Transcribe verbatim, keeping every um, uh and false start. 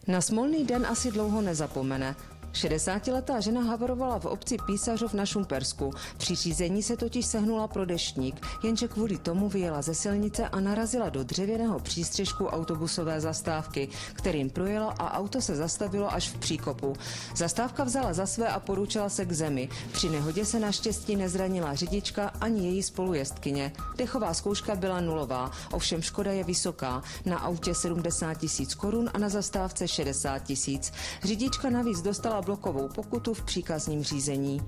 Na Smolný den asi dlouho nezapomene. šedesátiletá žena havarovala v obci Písařov na Šumpersku. Při řízení se totiž sehnula pro deštník, jenže kvůli tomu vyjela ze silnice a narazila do dřevěného přístřešku autobusové zastávky, kterým projela a auto se zastavilo až v příkopu. Zastávka vzala za své a poručila se k zemi. Při nehodě se naštěstí nezranila řidička ani její spolujezdkyně. Dechová zkouška byla nulová, ovšem škoda je vysoká. Na autě sedmdesát tisíc korun a na zastávce šedesát tisíc. Řidička navíc dostala blokovou pokutu v příkazním řízení.